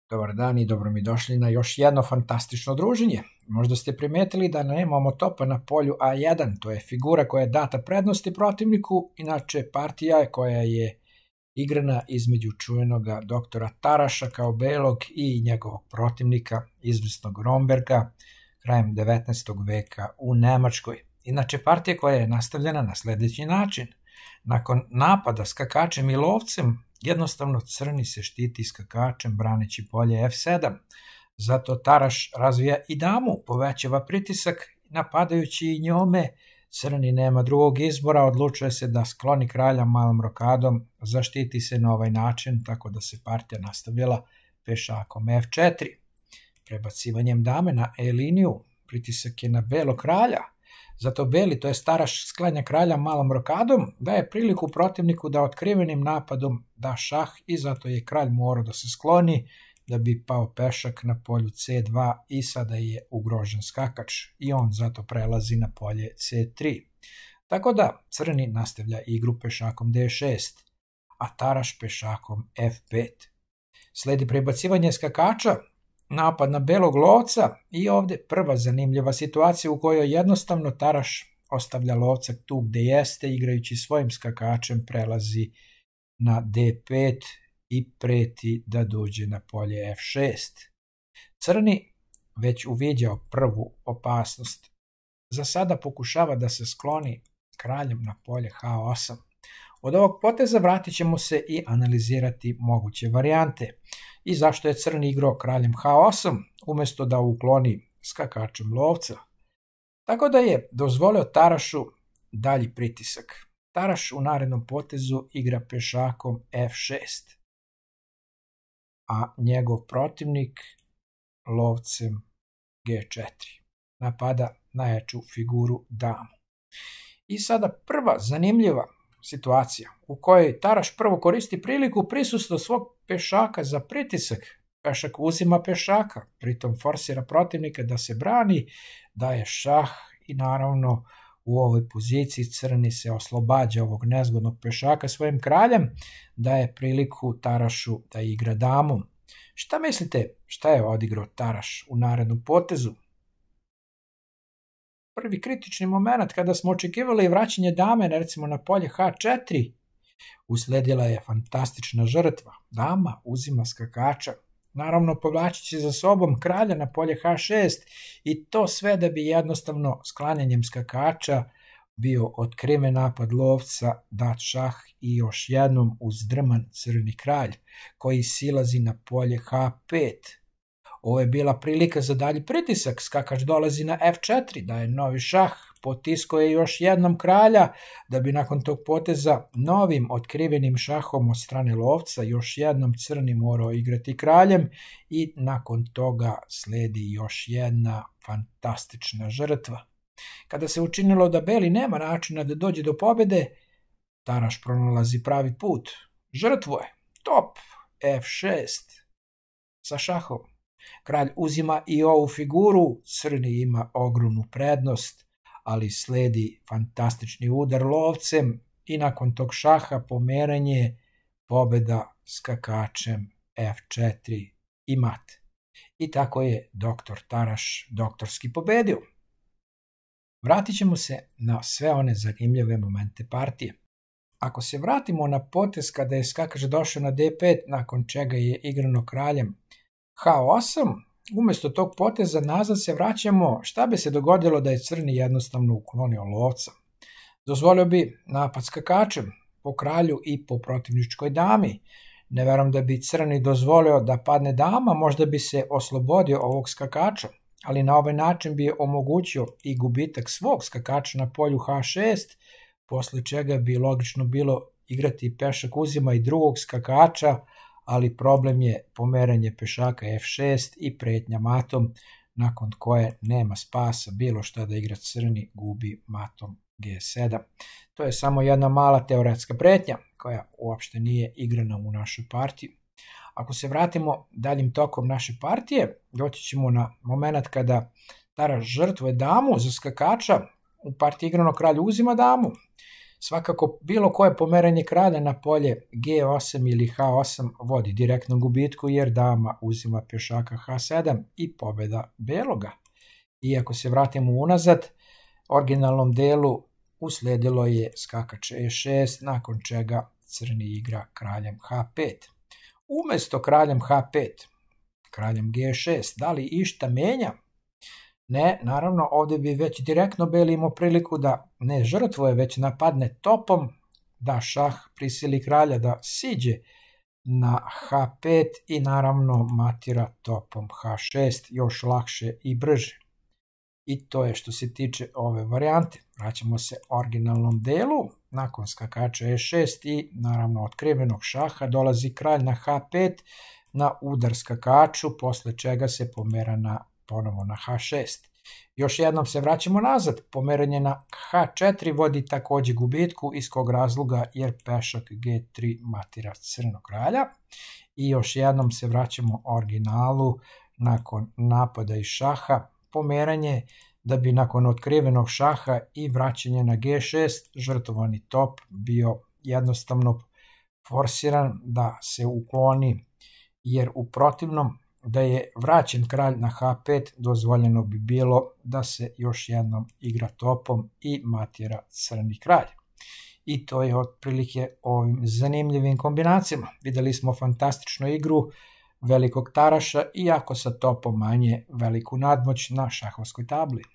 Dobar dan i dobro mi došli na još jedno fantastično druženje. Možda ste primetili da nemamo topa na polju A1, to je figura koja je data prednosti protivniku, inače partija koja je igrana između čuvenoga doktora Taraša kao belog i njegovog protivnika, izvesnog Romberga, krajem 19. veka u Nemačkoj. Inače partija koja je nastavljena na sledeći način. Nakon napada skakačem i lovcem, jednostavno crni se štiti skakačem braneći polje F7. Zato Taraš razvija i damu, povećava pritisak, napadajući i njome. Crni nema drugog izbora, odlučuje se da skloni kralja malom rokadom, zaštiti se na ovaj način, tako da se partija nastavljala pešakom F4. Prebacivanjem dame na E liniju, pritisak je na belo kralja. Zato beli, to je Taraš, sklanja kralja malom rokadom, daje priliku protivniku da otkrivenim napadom da šah i zato je kralj morao da se skloni da bi pao pešak na polju C2 i sada je ugrožen skakač i on zato prelazi na polje C3. Tako da crni nastavlja igru pešakom D6, a Taraš pešakom F5. Sledi prebacivanje skakača, napad na belog lovca i ovde prva zanimljiva situacija u kojoj jednostavno Taraš ostavlja lovca tu gde jeste, igrajući svojim skakačem prelazi na D5 i preti da dođe na polje F6. Crni već uviđao prvu opasnost. Za sada pokušava da se skloni kraljem na polje H8. Od ovog poteza vratit ćemo se i analizirati moguće varijante i zašto je crni igrao kraljem H8 umesto da ukloni skakačem lovca. Tako da je dozvolio Tarašu dalji pritisak. Taraš u narednom potezu igra pešakom F6, a njegov protivnik lovcem G4. Napada najjaču figuru damu. I sada prva zanimljiva situacija u kojoj Taraš prvo koristi priliku prisustva svog pešaka za pritisak. Pešak uzima pešaka, pritom forsira protivnika da se brani, daje šah i naravno u ovoj poziciji crni se oslobađa ovog nezgodnog pešaka svojim kraljem, daje priliku Tarašu da igra damu. Šta mislite šta je odigrao Taraš u narednom potezu? Prvi kritični moment kada smo očekivali vraćanje dame recimo na polje H4, usledila je fantastična žrtva. Dama uzima skakača, naravno povlačići za sobom kralja na polje H6 i to sve da bi jednostavno sklanjanjem skakača bio otkriven napad lovca, dat šah i još jednom uzdrman crni kralj koji silazi na polje H5. Ovo je bila prilika za dalji pritisak, skakač dolazi na F4, daje novi šah, potiskao je još jednom kralja, da bi nakon tog poteza novim otkrivenim šahom od strane lovca još jednom crni morao igrati kraljem i nakon toga sledi još jedna fantastična žrtva. Kada se učinilo da beli nema načina da dođe do pobede, Taraš pronalazi pravi put. Žrtvo je top F6 sa šahom. Kralj uzima i ovu figuru, crni ima ogromnu prednost, ali sledi fantastični udar lovcem i nakon tog šaha pomeranje, pobeda skakačem F4 i mat. I tako je doktor Taraš doktorski pobedio. Vratit ćemo se na sve one zanimljive momente partije. Ako se vratimo na potez kada je skakač došao na D5, nakon čega je igrano kraljem H8, umesto tog poteza nazad se vraćamo šta bi se dogodilo da je crni jednostavno uklonio lovca. Dozvolio bi napad skakačem po kralju i po protivničkoj dami. Ne verujem da bi crni dozvolio da padne dama, možda bi se oslobodio ovog skakača, ali na ovaj način bi omogućio i gubitak svog skakača na polju H6, posle čega bi logično bilo igrati pešak uzima i drugog skakača, ali problem je pomeranje pešaka F6 i pretnja matom, nakon koje nema spasa, bilo šta da igra crni gubi matom G7. To je samo jedna mala teoretska pretnja koja uopšte nije igrana u našoj partiji. Ako se vratimo daljim tokom naše partije, doći ćemo na moment kada Taraš žrtvuje damu za skakača, u partiji igrano kralj uzima damu, Svakako, bilo koje pomeranje kralja na polje G8 ili H8 vodi direktnom gubitku jer dama uzima pješaka H7 i pobjeda beloga. I ako se vratimo unazad, originalnom delu usledilo je skakač E6, nakon čega crni igra kraljem H5. Umesto kraljem H5, kraljem G6, da li išta menja? Ne, naravno, ovdje bi već direktno beli imao priliku da ne žrtvuje, već napadne topom, da šah prisili kralja da siđe na H5 i naravno matira topom H6 još lakše i brže. I to je što se tiče ove varijante. Vraćamo se originalnom delu, nakon skakača E6 i naravno otkrivenog šaha dolazi kralj na H5 na udar skakaču, posle čega se pomera ponovo na H6. Još jednom se vraćamo nazad, pomeranje na H4 vodi takođe gubitku, iz kog razloga jer pešak G3 matira crnog kralja. I još jednom se vraćamo originalu nakon napada iz šaha, pomeranje da bi nakon otkrivenog šaha i vraćanje na G6 žrtvovani top bio jednostavno forsiran da se ukloni, jer u protivnom da je vraćen kralj na H5 dozvoljeno bi bilo da se još jednom igra topom i matira crni kralj. I to je otprilike ovim zanimljivim kombinacijama. Videli smo fantastičnu igru velikog taraša, iako sa topom manje veliku nadmoć na šahovskoj tabli.